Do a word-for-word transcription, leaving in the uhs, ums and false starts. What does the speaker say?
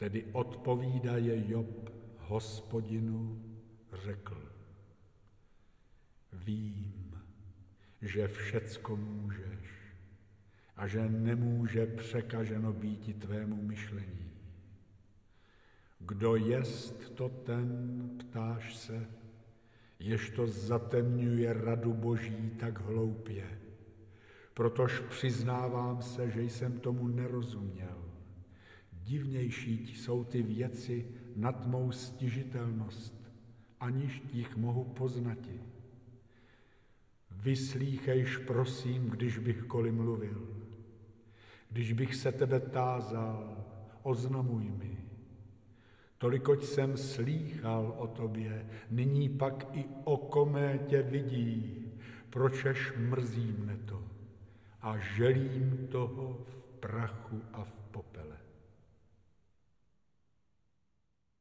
Tedy odpovídaje Job Hospodinu řekl: Vím, že všecko můžeš a že nemůže překaženo býti tvému myšlení. Kdo jest to ten, ptáš se, jež to zatemňuje radu Boží tak hloupě, protož přiznávám se, že jsem tomu nerozuměl. Divnější jsou ty věci nad mou stižitelnost, aniž jich mohu poznati. Vyslíchejš, prosím, když bych koli mluvil. Když bych se tebe tázal, oznamuj mi. Tolikoť jsem slýchal o tobě, nyní pak i oko mé tě vidí, pročež mrzí mne to a želím toho v prachu a v popele.